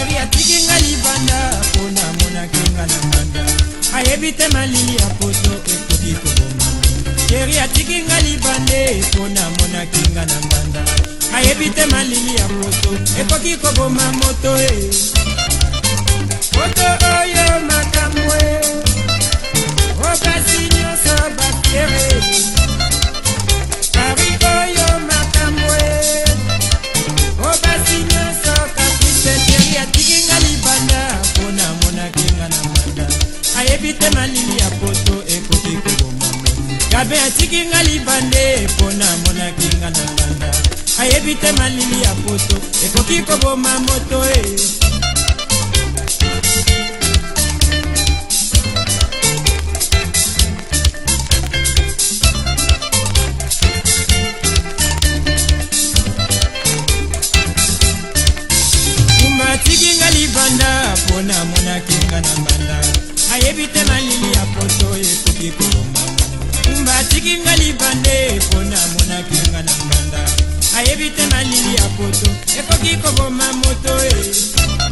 Chéri atiki nga libanda pona mona kinga na mbanda. Ayebite malili ya poto ekoki koboma. Chéri atiki nga libande pona mona kinga na mbanda. Ayebite malili ya poto ekoki koboma moto Moto oyo makamwe Obasi nyonso bakere Pari oyo makamwe Obasi nyonso kapite. Chéri atiki nga libanda pona mona kinga na mbanda. Ayebite malili ya poto ekoki koboma. Gabe atiki nga libande pona mona kinga na mbanda. Ayebite malili ya poto ekoki koboma moto Atiki nga libanda pona mona kinga na mbanda. Ayebite malili ya poto ekoki koboma. Atiki nga libande pona mona kinga na mbanda. Ayebite malili ya poto ekoki koboma moto